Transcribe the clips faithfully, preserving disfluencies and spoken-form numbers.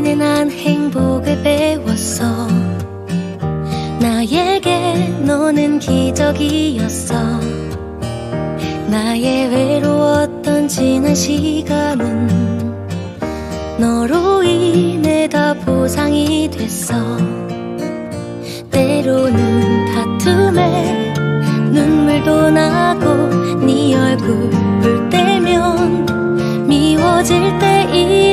덕분에 난 행복을 배웠어. 나에게 너는 기적이었어. 나의 외로웠던 지난 시간은 너로 인해 다 보상이 됐어. 때로는 다툼에 눈물도 나고 네 얼굴 볼 때면 미워질 때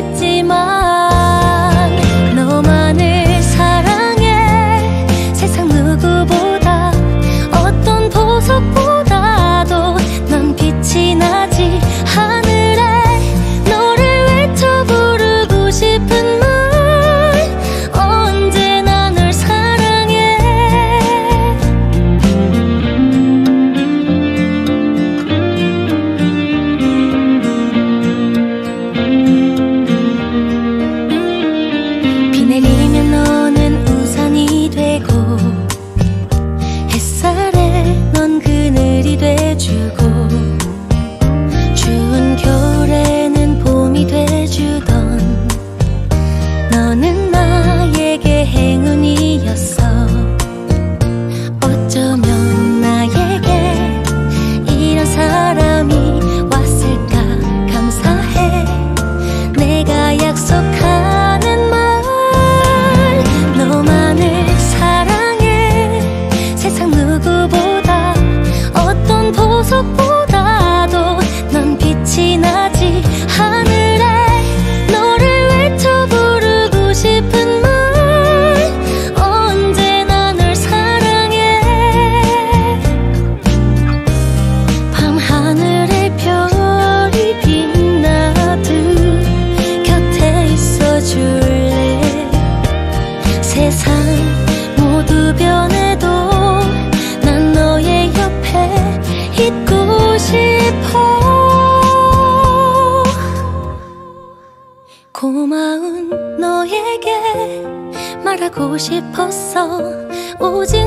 있지만 너만을 사랑해. 세상 누구보다 어떤 보석보다도 넌 빛이 나지. 하늘에 너를 외쳐 부르고 싶은 말 언제나 널 사랑해. 비 내리면 너는 우산이 되고 햇살에 넌 그늘이 돼주고 추운 겨울에는 봄이 돼주던 너는 나에게 행운이었어. 어쩌면 나에게 이런 사람이 왔을까 감사해. 내가 약속하는 말 너만을 사랑해. 세상 누구보다 어떤 보석보다도 넌 빛이 나지. 하늘에 너를 외쳐 부르고 싶은 말 언제나 널 사랑해. 밤하늘의 별이 빛나듯 곁에 있어줄래. 세상 모두 변해도 난 너의 옆에 있고 싶어. 고마운 너에게 말하고 싶었어. 오지